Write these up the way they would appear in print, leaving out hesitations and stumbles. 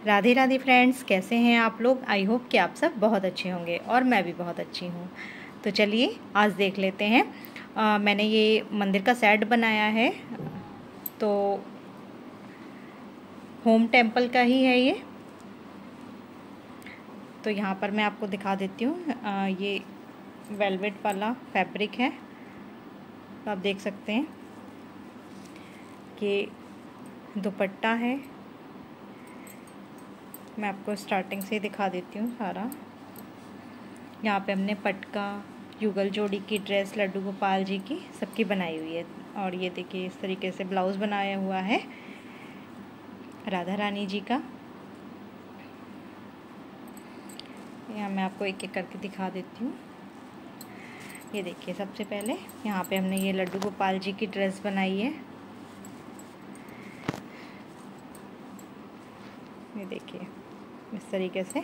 Radhe Radhe friends, कैसे हैं आप लोग। आई होप कि आप सब बहुत अच्छे होंगे और मैं भी बहुत अच्छी हूँ। तो चलिए आज देख लेते हैं। मैंने ये मंदिर का सेट बनाया है, तो होम टेम्पल का ही है ये। तो यहाँ पर मैं आपको दिखा देती हूँ। ये वेलवेट वाला फैब्रिक है, तो आप देख सकते हैं कि दुपट्टा है। मैं आपको स्टार्टिंग से दिखा देती हूँ सारा। यहाँ पे हमने पटका, युगल जोड़ी की ड्रेस लड्डू गोपाल जी की सबकी बनाई हुई है। और ये देखिए इस तरीके से ब्लाउज़ बनाया हुआ है राधा रानी जी का। यहाँ मैं आपको एक एक करके दिखा देती हूँ। ये देखिए सबसे पहले यहाँ पे हमने ये लड्डू गोपाल जी की ड्रेस बनाई है। ये देखिए इस तरीके से।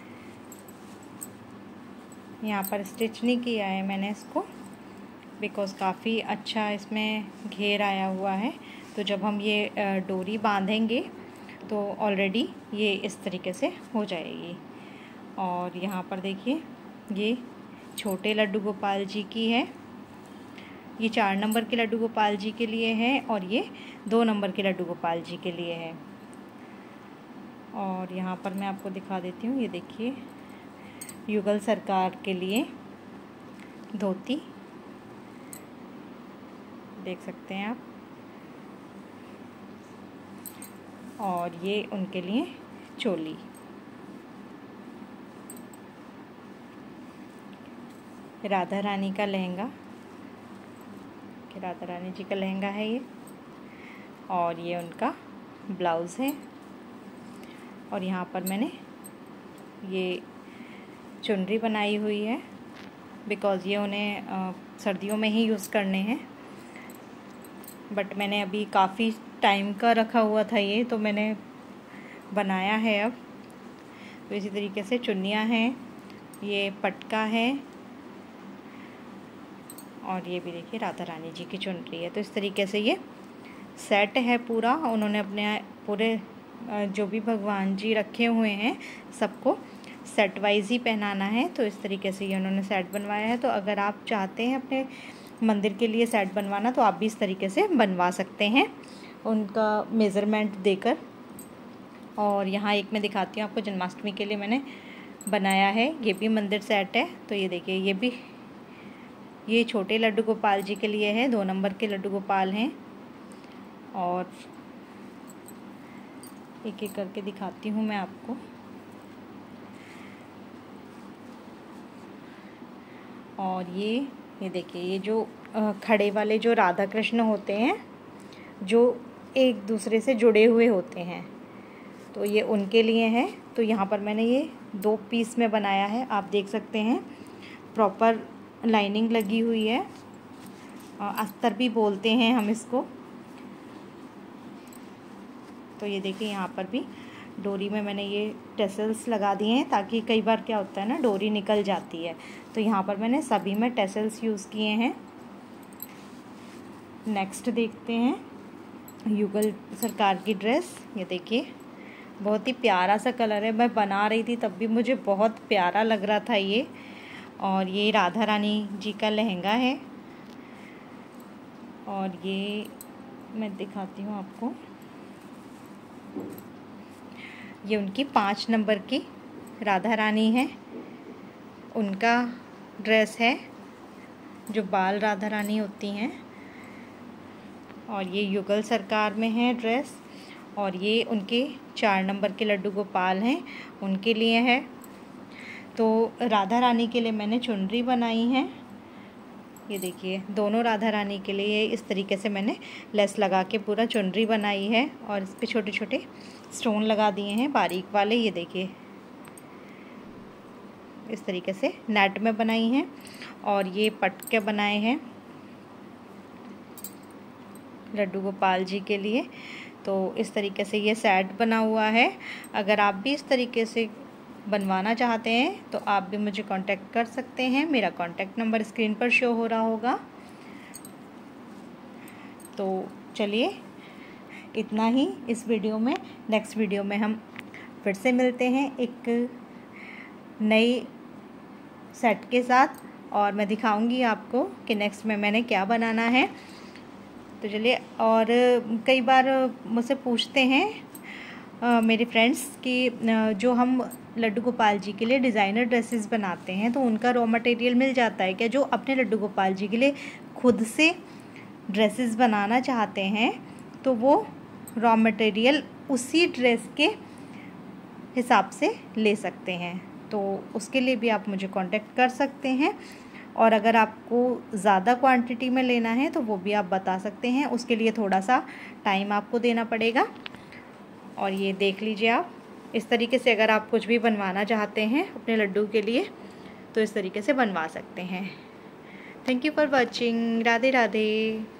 यहाँ पर स्टिच नहीं किया है मैंने इसको, बिकॉज़ काफ़ी अच्छा इसमें घेर आया हुआ है। तो जब हम ये डोरी बांधेंगे तो ऑलरेडी ये इस तरीके से हो जाएगी। और यहाँ पर देखिए ये छोटे लड्डू गोपाल जी की है। ये 4 नंबर के लड्डू गोपाल जी के लिए है और ये 2 नंबर के लड्डू गोपाल जी के लिए है। और यहाँ पर मैं आपको दिखा देती हूँ। ये देखिए युगल सरकार के लिए धोती, देख सकते हैं आप। और ये उनके लिए चोली। राधा रानी का लहंगा, राधा रानी जी का लहंगा है ये। और ये उनका ब्लाउज़ है। और यहाँ पर मैंने ये चुनरी बनाई हुई है, बिकॉज़ ये उन्हें सर्दियों में ही यूज़ करने हैं। बट मैंने अभी काफ़ी टाइम का रखा हुआ था ये, तो मैंने बनाया है अब। तो इसी तरीके से चुन्नियाँ हैं, ये पटका है और ये भी देखिए राधा रानी जी की चुनरी है। तो इस तरीके से ये सेट है पूरा। उन्होंने अपने पूरे जो भी भगवान जी रखे हुए हैं सबको सेट वाइज ही पहनाना है। तो इस तरीके से ये उन्होंने सेट बनवाया है। तो अगर आप चाहते हैं अपने मंदिर के लिए सेट बनवाना तो आप भी इस तरीके से बनवा सकते हैं उनका मेज़रमेंट देकर। और यहाँ एक मैं दिखाती हूँ आपको, जन्माष्टमी के लिए मैंने बनाया है। ये भी मंदिर सेट है। तो ये देखिए ये भी ये छोटे लड्डू गोपाल जी के लिए है, 2 नंबर के लड्डू गोपाल हैं। और एक एक करके दिखाती हूँ मैं आपको। और ये देखिए ये जो खड़े वाले जो राधा कृष्ण होते हैं, जो एक दूसरे से जुड़े हुए होते हैं, तो ये उनके लिए है। तो यहाँ पर मैंने ये 2 पीस में बनाया है, आप देख सकते हैं। प्रॉपर लाइनिंग लगी हुई है, अस्तर भी बोलते हैं हम इसको। तो ये देखिए यहाँ पर भी डोरी में मैंने ये टेसल्स लगा दिए हैं, ताकि कई बार क्या होता है ना, डोरी निकल जाती है। तो यहाँ पर मैंने सभी में टेसल्स यूज़ किए हैं। नेक्स्ट देखते हैं युगल सरकार की ड्रेस। ये देखिए बहुत ही प्यारा सा कलर है। मैं बना रही थी तब भी मुझे बहुत प्यारा लग रहा था ये। और ये राधा रानी जी का लहंगा है। और ये मैं दिखाती हूँ आपको, ये उनकी 5 नंबर की राधा रानी है, उनका ड्रेस है, जो बाल राधा रानी होती हैं। और ये युगल सरकार में है ड्रेस। और ये उनके 4 नंबर के लड्डू गोपाल हैं, उनके लिए है। तो राधा रानी के लिए मैंने चुनरी बनाई है। ये देखिए दोनों राधा रानी के लिए इस तरीके से मैंने लेस लगा के पूरा चुनरी बनाई है। और इस पे छोटे छोटे स्टोन लगा दिए हैं बारीक वाले। ये देखिए इस तरीके से नेट में बनाई हैं। और ये पटके बनाए हैं लड्डू गोपाल जी के लिए। तो इस तरीके से ये सेट बना हुआ है। अगर आप भी इस तरीके से बनवाना चाहते हैं तो आप भी मुझे कांटेक्ट कर सकते हैं। मेरा कांटेक्ट नंबर स्क्रीन पर शो हो रहा होगा। तो चलिए इतना ही इस वीडियो में। नेक्स्ट वीडियो में हम फिर से मिलते हैं एक नई सेट के साथ, और मैं दिखाऊंगी आपको कि नेक्स्ट में मैंने क्या बनाना है। तो चलिए, और कई बार मुझसे पूछते हैं मेरे फ्रेंड्स कि जो हम लड्डू गोपाल जी के लिए डिज़ाइनर ड्रेसेस बनाते हैं तो उनका रॉ मटेरियल मिल जाता है क्या। जो अपने लड्डू गोपाल जी के लिए खुद से ड्रेसेस बनाना चाहते हैं तो वो रॉ मटेरियल उसी ड्रेस के हिसाब से ले सकते हैं, तो उसके लिए भी आप मुझे कांटेक्ट कर सकते हैं। और अगर आपको ज़्यादा क्वांटिटी में लेना है तो वो भी आप बता सकते हैं, उसके लिए थोड़ा सा टाइम आपको देना पड़ेगा। और ये देख लीजिए, आप इस तरीके से अगर आप कुछ भी बनवाना चाहते हैं अपने लड्डू के लिए तो इस तरीके से बनवा सकते हैं। Thank you for watching. Radhe Radhe.